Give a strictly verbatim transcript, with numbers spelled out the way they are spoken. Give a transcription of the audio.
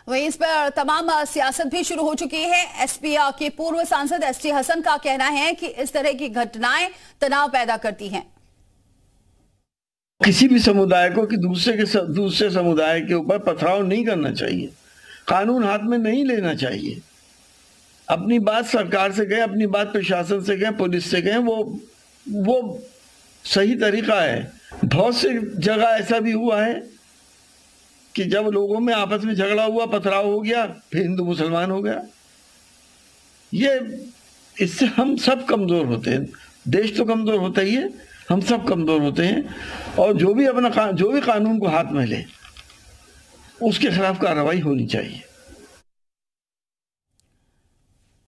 वहीं इस पर तमाम सियासत भी शुरू हो चुकी है। एसपी के पूर्व सांसद एस टी हसन का कहना है कि इस तरह की घटनाएं तनाव पैदा करती हैं। किसी भी समुदाय को कि दूसरे के दूसरे समुदाय के ऊपर पथराव नहीं करना चाहिए, कानून हाथ में नहीं लेना चाहिए। अपनी बात सरकार से कहें, अपनी बात प्रशासन से कहें, पुलिस से कहें, वो वो सही तरीका है। बहुत सी जगह ऐसा भी हुआ है कि जब लोगों में आपस में झगड़ा हुआ, पथराव हो गया, फिर हिंदू मुसलमान हो गया। ये इससे हम सब कमजोर होते हैं। देश तो कमजोर होता ही है, हम सब कमजोर होते हैं। और जो भी अपना जो भी कानून को हाथ में ले, उसके खिलाफ कार्रवाई होनी चाहिए।